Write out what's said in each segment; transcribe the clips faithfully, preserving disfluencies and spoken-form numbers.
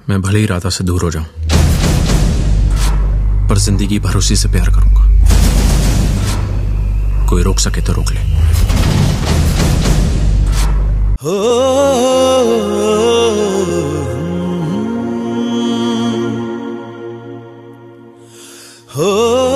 मैं भले ही राधा से दूर हो जाऊं, पर जिंदगी भर उसी से प्यार करूंगा। कोई रोक सके तो रोक ले। हो हो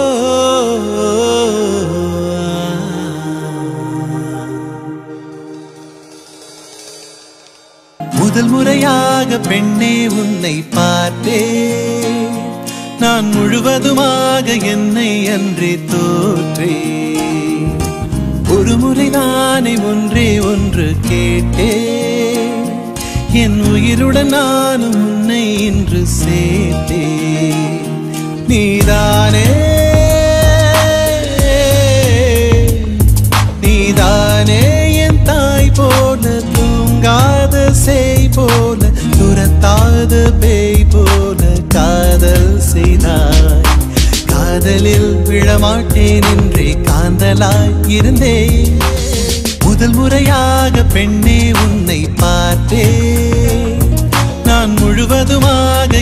முதல் முறையாக பெண்ணே உன்னை பார்த்தேன், நான் முழுவதுமாக என்னை அன்றே தோற்றேன். ஒரு முறை நானே ஒன்றே ஒன்று கேட்டேன், என் உயிருடன் நானும் உன்னை இன்று சேர்த்தேன். நீதானே நீதானே என் தாய் போல, தூங்காத சேய் போல, துரத்தாத பேய் போல காதல் செய்தாய். காதலில் விழமாட்டேன் என்றே காந்தலாய் இருந்தேன். முதல் முறையாக பெண்ணே உன்னை பார்த்தேன், நான் முழுவதுமாக